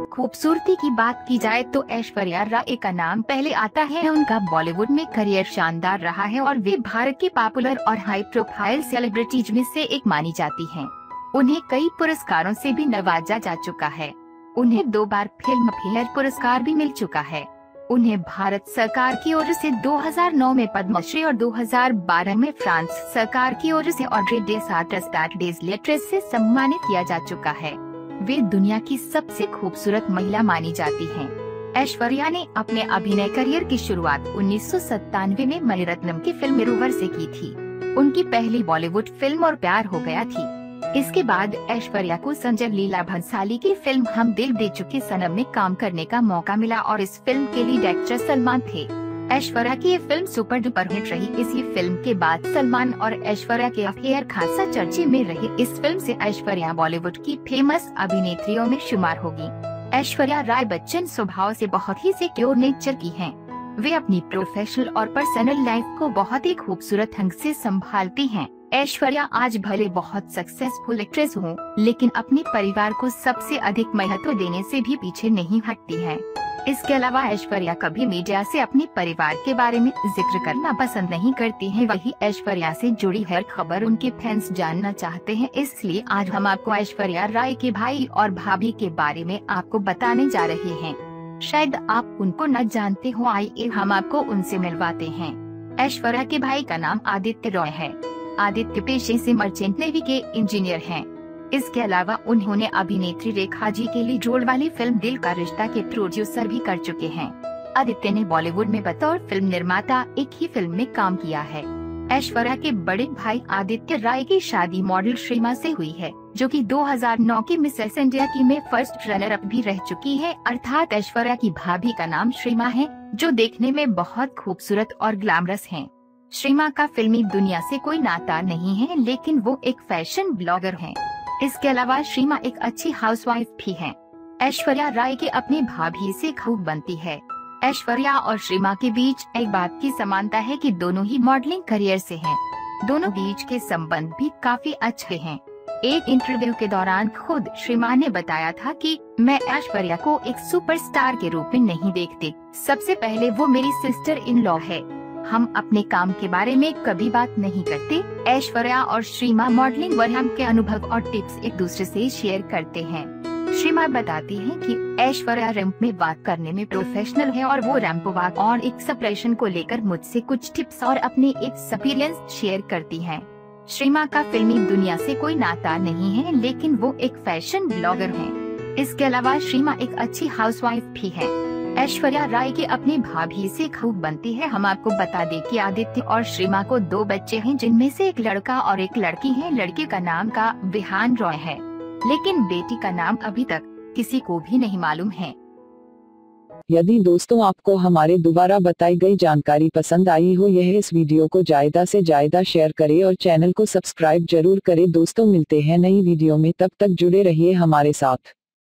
खूबसूरती की बात की जाए तो ऐश्वर्या राय का नाम पहले आता है। उनका बॉलीवुड में करियर शानदार रहा है और वे भारत की पॉपुलर और हाई प्रोफाइल सेलिब्रिटीज में से एक मानी जाती हैं। उन्हें कई पुरस्कारों से भी नवाजा जा चुका है। उन्हें 2 बार फिल्म फेयर पुरस्कार भी मिल चुका है। उन्हें भारत सरकार की ओर से 2009 में पद्मश्री और 2012 में फ्रांस सरकार की ओर से Ordre des Arts et des Lettres से सम्मानित किया जा चुका है। वे दुनिया की सबसे खूबसूरत महिला मानी जाती हैं। ऐश्वर्या ने अपने अभिनय करियर की शुरुआत 1997 में मणिरत्नम की फिल्म रोवर से की थी। उनकी पहली बॉलीवुड फिल्म और प्यार हो गया थी। इसके बाद ऐश्वर्या को संजय लीला भंसाली की फिल्म हम दिल दे चुके सनम में काम करने का मौका मिला और इस फिल्म के लीड एक्टर सलमान थे। ऐश्वर्या की ये फिल्म सुपर डुपर हिट रही। इसी फिल्म के बाद सलमान और ऐश्वर्या के अफेयर खासा चर्चे में रहे। इस फिल्म से ऐश्वर्या बॉलीवुड की फेमस अभिनेत्रियों में शुमार होगी। ऐश्वर्या राय बच्चन स्वभाव से बहुत ही सिक्योर नेचर की हैं। वे अपनी प्रोफेशनल और पर्सनल लाइफ को बहुत ही खूबसूरत ढंग से संभालती हैं। ऐश्वर्या आज भले बहुत सक्सेसफुल एक्ट्रेस हो, लेकिन अपने परिवार को सबसे अधिक महत्व देने से भी पीछे नहीं हटती है। इसके अलावा ऐश्वर्या कभी मीडिया से अपने परिवार के बारे में जिक्र करना पसंद नहीं करती हैं। वही ऐश्वर्या से जुड़ी हर खबर उनके फैंस जानना चाहते हैं। इसलिए आज हम आपको ऐश्वर्या राय के भाई और भाभी के बारे में आपको बताने जा रहे हैं। शायद आप उनको न जानते हो, आइए हम आपको उनसे मिलवाते हैं। ऐश्वर्या के भाई का नाम आदित्य रॉय है। आदित्य पेशे से मर्चेंट नेवी के इंजीनियर हैं। इसके अलावा उन्होंने अभिनेत्री रेखा जी के लिए जोड़ वाली फिल्म दिल का रिश्ता के प्रोड्यूसर भी कर चुके हैं। आदित्य ने बॉलीवुड में बतौर फिल्म निर्माता एक ही फिल्म में काम किया है। ऐश्वर्या के बड़े भाई आदित्य राय की शादी मॉडल श्रीमा से हुई है, जो कि 2009 की मिसेस इंडिया की में फर्स्ट रनर अप भी रह चुकी है। अर्थात ऐश्वर्या की भाभी का नाम श्रीमा है, जो देखने में बहुत खूबसूरत और ग्लैमरस हैं। श्रीमा का फिल्मी दुनिया से कोई नाता नहीं है, लेकिन वो एक फैशन ब्लॉगर हैं। इसके अलावा श्रीमा एक अच्छी हाउसवाइफ भी हैं। ऐश्वर्या राय के अपने भाभी से खूब बनती है। ऐश्वर्या और श्रीमा के बीच एक बात की समानता है कि दोनों ही मॉडलिंग करियर से हैं। दोनों बीच के संबंध भी काफी अच्छे हैं। एक इंटरव्यू के दौरान खुद श्रीमा ने बताया था कि मैं ऐश्वर्या को एक सुपरस्टार के रूप में नहीं देखती। सबसे पहले वो मेरी सिस्टर इन लॉ है। हम अपने काम के बारे में कभी बात नहीं करते। ऐश्वर्या और श्रीमा मॉडलिंग वर्म के अनुभव और टिप्स एक दूसरे से शेयर करते हैं। श्रीमा बताती हैं कि ऐश्वर्या रैंप में वॉक करने में प्रोफेशनल है और वो रैंप वॉक और एक्सप्रेशन को लेकर मुझसे कुछ टिप्स और अपने एक्सपीरियंस शेयर करती हैं। श्रीमा का फिल्मी दुनिया से कोई नाता नहीं है, लेकिन वो एक फैशन ब्लॉगर हैं। इसके अलावा श्रीमा एक अच्छी हाउसवाइफ भी है। ऐश्वर्या राय की अपनी भाभी से खूब बनती है। हम आपको बता दें कि आदित्य और श्रीमा को 2 बच्चे हैं, जिनमें से एक लड़का और एक लड़की है। लड़के का नाम का विहान रॉय है, लेकिन बेटी का नाम अभी तक किसी को भी नहीं मालूम है। यदि दोस्तों आपको हमारे द्वारा बताई गई जानकारी पसंद आई हो, यह इस वीडियो को ज्यादा से ज्यादा शेयर करें और चैनल को सब्सक्राइब जरूर करें। दोस्तों मिलते हैं नई वीडियो में, तब तक जुड़े रहिए हमारे साथ।